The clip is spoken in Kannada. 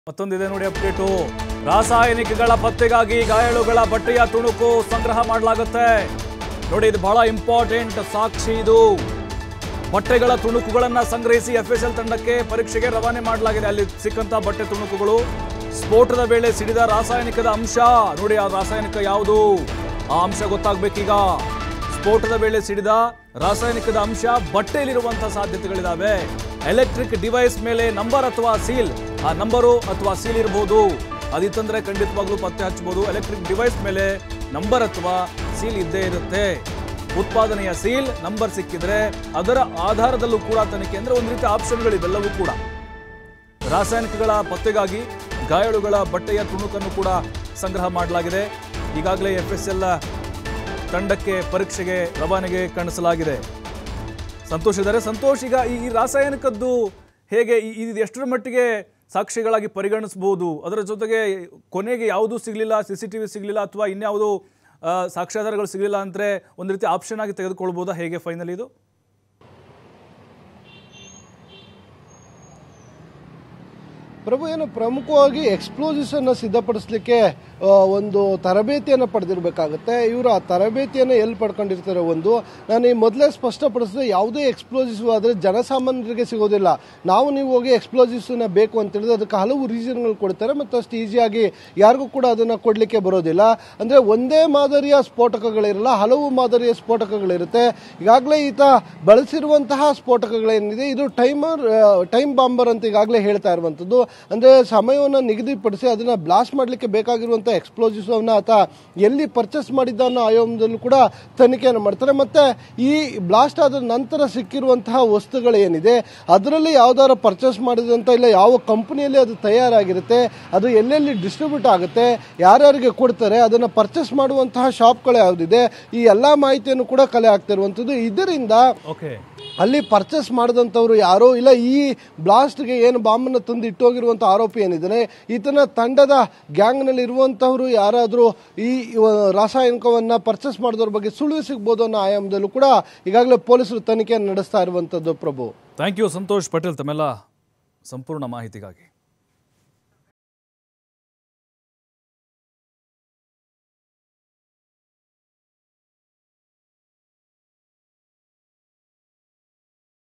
ಮತ್ತೊಂದಿದೆ ನೋಡಿ ಅಪ್ಡೇಟು. ರಾಸಾಯನಿಕಗಳ ಪತ್ತೆಗಾಗಿ ಗಾಯಾಳುಗಳ ಬಟ್ಟೆಯ ತುಣುಕು ಸಂಗ್ರಹ ಮಾಡಲಾಗುತ್ತೆ. ನೋಡಿ ಇದು ಬಹಳ ಇಂಪಾರ್ಟೆಂಟ್ ಸಾಕ್ಷಿ. ಇದು ಬಟ್ಟೆಗಳ ತುಣುಕುಗಳನ್ನು ಸಂಗ್ರಹಿಸಿ ಎಫ್ಎಸ್ಎಲ್ ತಂಡಕ್ಕೆ ಪರೀಕ್ಷೆಗೆ ರವಾನೆ ಮಾಡಲಾಗಿದೆ. ಅಲ್ಲಿ ಸಿಕ್ಕಂತ ಬಟ್ಟೆ ತುಣುಕುಗಳು ಸ್ಫೋಟದ ವೇಳೆ ಸಿಡಿದ ರಾಸಾಯನಿಕದ ಅಂಶ. ನೋಡಿ ಆ ರಾಸಾಯನಿಕ ಯಾವುದು, ಆ ಅಂಶ ಗೊತ್ತಾಗಬೇಕೀಗ. ಸ್ಫೋಟದ ವೇಳೆ ಸಿಡಿದ ರಾಸಾಯನಿಕದ ಅಂಶ ಬಟ್ಟೆಯಲ್ಲಿರುವಂತಹ ಸಾಧ್ಯತೆಗಳಿದಾವೆ. ಎಲೆಕ್ಟ್ರಿಕ್ ಡಿವೈಸ್ ಮೇಲೆ ನಂಬರ್ ಅಥವಾ ಸೀಲ್, ಆ ನಂಬರು ಅಥವಾ ಸೀಲ್ ಇರಬಹುದು. ಅದಿತ್ತಂದ್ರೆ ಖಂಡಿತವಾಗ್ಲೂ ಪತ್ತೆ ಹಚ್ಚಬಹುದು. ಎಲೆಕ್ಟ್ರಿಕ್ ಡಿವೈಸ್ ಮೇಲೆ ನಂಬರ್ ಅಥವಾ ಸೀಲ್ ಇದ್ದೇ ಇರುತ್ತೆ. ಉತ್ಪಾದನೆಯ ಸೀಲ್ ನಂಬರ್ ಸಿಕ್ಕಿದ್ರೆ ಅದರ ಆಧಾರದಲ್ಲೂ ಕೂಡ ತನಿಖೆ, ಅಂದ್ರೆ ಒಂದು ರೀತಿ ಆಪ್ಷನ್ಗಳಿವೆಲ್ಲವೂ ಕೂಡ. ರಾಸಾಯನಿಕಗಳ ಪತ್ತೆಗಾಗಿ ಗಾಯಾಳುಗಳ ಬಟ್ಟೆಯ ತುಣುಕನ್ನು ಕೂಡ ಸಂಗ್ರಹ ಮಾಡಲಾಗಿದೆ. ಈಗಾಗಲೇ ಎಫ್ಎಸ್ಎಲ್ ತಂಡಕ್ಕೆ ಪರೀಕ್ಷೆಗೆ ರವಾನೆಗೆ ಕಾಣಿಸಲಾಗಿದೆ. ಸಂತೋಷ್ ಇದ್ದಾರೆ. ಸಂತೋಷ್, ಈಗ ಈ ರಾಸಾಯನಿಕದ್ದು ಹೇಗೆ, ಇದು ಎಷ್ಟರ ಮಟ್ಟಿಗೆ ಸಾಕ್ಷಿಗಳಾಗಿ ಪರಿಗಣಿಸಬಹುದು? ಅದರ ಜೊತೆಗೆ ಕೊನೆಗೆ ಯಾವುದೂ ಸಿಗಲಿಲ್ಲ, CCTV ಸಿಗಲಿಲ್ಲ ಅಥವಾ ಇನ್ಯಾವುದು ಸಾಕ್ಷ್ಯಾಧಾರಗಳು ಸಿಗಲಿಲ್ಲ ಅಂದರೆ ಒಂದು ರೀತಿ ಆಪ್ಷನ್ ಆಗಿ ತೆಗೆದುಕೊಳ್ಬೋದಾ? ಹೇಗೆ ಫೈನಲ್ ಇದು? ಪ್ರಭು, ಏನು ಪ್ರಮುಖವಾಗಿ ಎಕ್ಸ್ಪ್ಲೋಸಿವ್ಸ್ ಅನ್ನು ಸಿದ್ಧಪಡಿಸಲಿಕ್ಕೆ ಒಂದು ತರಬೇತಿಯನ್ನು ಪಡೆದಿರಬೇಕಾಗುತ್ತೆ. ಇವರು ಆ ತರಬೇತಿಯನ್ನು ಎಲ್ಲಿ ಪಡ್ಕೊಂಡಿರ್ತಾರೆ? ನಾನು ಈ ಮೊದಲೇ ಸ್ಪಷ್ಟಪಡಿಸಿದ್ರೆ, ಯಾವುದೇ ಎಕ್ಸ್ಪ್ಲೋಸಿವ್ ಆದರೆ ಜನಸಾಮಾನ್ಯರಿಗೆ ಸಿಗೋದಿಲ್ಲ. ನೀವು ಹೋಗಿ ಎಕ್ಸ್ಪ್ಲೋಸಿವ್ಸ್ನ ಬೇಕು ಅಂತ ಹೇಳಿದ್ರೆ ಅದಕ್ಕೆ ಹಲವು ರೀಸನ್ಗಳು ಕೊಡ್ತಾರೆ ಮತ್ತು ಅಷ್ಟು ಈಸಿಯಾಗಿ ಯಾರಿಗೂ ಕೂಡ ಅದನ್ನು ಕೊಡಲಿಕ್ಕೆ ಬರೋದಿಲ್ಲ. ಅಂದರೆ ಒಂದೇ ಮಾದರಿಯ ಸ್ಫೋಟಕಗಳಿರಲ್ಲ, ಹಲವು ಮಾದರಿಯ ಸ್ಫೋಟಕಗಳಿರುತ್ತೆ. ಈಗಾಗಲೇ ಈತ ಬಳಸಿರುವಂತಹ ಸ್ಫೋಟಕಗಳೇನಿದೆ, ಇದು ಟೈಮ್ ಬಾಂಬರ್ ಅಂತ ಈಗಾಗಲೇ ಹೇಳ್ತಾ ಇರುವಂಥದ್ದು. ಅಂದರೆ ಸಮಯವನ್ನು ನಿಗದಿಪಡಿಸಿ ಅದನ್ನು ಬ್ಲಾಸ್ಟ್ ಮಾಡಲಿಕ್ಕೆ ಬೇಕಾಗಿರುವಂಥ ಎಕ್ಸ್ಪ್ಲೋಸಿವ್ಸ್ ಅನ್ನ ಆತ ಎಲ್ಲಿ ಪರ್ಚೇಸ್ ಮಾಡಿದ್ದ ಅನ್ನೋ ಆಯಾಮದಲ್ಲೂ ಕೂಡ ತನಿಖೆಯನ್ನು ಮಾಡ್ತಾರೆ. ಮತ್ತೆ ಈ ಬ್ಲಾಸ್ಟ್ ಆದ ನಂತರ ಸಿಕ್ಕಿರುವಂತಹ ವಸ್ತುಗಳೇನಿದೆ ಅದರಲ್ಲಿ ಯಾವ್ದಾರು ಪರ್ಚೇಸ್ ಮಾಡಿದಂತ ಇಲ್ಲ, ಯಾವ ಕಂಪನಿಯಲ್ಲಿ ಅದು ತಯಾರಾಗಿರುತ್ತೆ, ಅದು ಎಲ್ಲೆಲ್ಲಿ ಡಿಸ್ಟ್ರಿಬ್ಯೂಟ್ ಆಗುತ್ತೆ, ಯಾರ್ಯಾರಿಗೆ ಕೊಡ್ತಾರೆ, ಅದನ್ನು ಪರ್ಚೇಸ್ ಮಾಡುವಂತಹ ಶಾಪ್ಗಳು ಯಾವುದಿದೆ, ಈ ಎಲ್ಲ ಮಾಹಿತಿಯನ್ನು ಕೂಡ ಕಲೆ ಆಗ್ತಿರುವಂಥದ್ದು. ಇದರಿಂದ ಅಲ್ಲಿ ಪರ್ಚೇಸ್ ಮಾಡಿದಂಥವ್ರು ಯಾರೋ ಇಲ್ಲ, ಈ ಬ್ಲಾಸ್ಟ್ಗೆ ಏನು ಬಾಂಬನ್ನು ತಂದು ಇಟ್ಟೋಗಿರುವಂಥ ಆರೋಪಿ ಏನಿದ್ದಾನೆ, ಈತನ ತಂಡದ ಗ್ಯಾಂಗ್ನಲ್ಲಿ ಇರುವಂತಹವರು ಯಾರಾದರೂ ಈ ರಾಸಾಯನಿಕವನ್ನು ಪರ್ಚೇಸ್ ಮಾಡಿದವ್ರ ಬಗ್ಗೆ ಸುಳಿವು ಸಿಗ್ಬೋದು ಅನ್ನೋ ಆಯಾಮದಲ್ಲೂ ಕೂಡ ಈಗಾಗಲೇ ಪೊಲೀಸರು ತನಿಖೆಯನ್ನು ನಡೆಸ್ತಾ ಇರುವಂಥದ್ದು. ಪ್ರಭು, ಥ್ಯಾಂಕ್ ಯು ಸಂತೋಷ್ ಪಟೇಲ್ ತಮ್ಮೆಲ್ಲ ಸಂಪೂರ್ಣ ಮಾಹಿತಿಗಾಗಿ.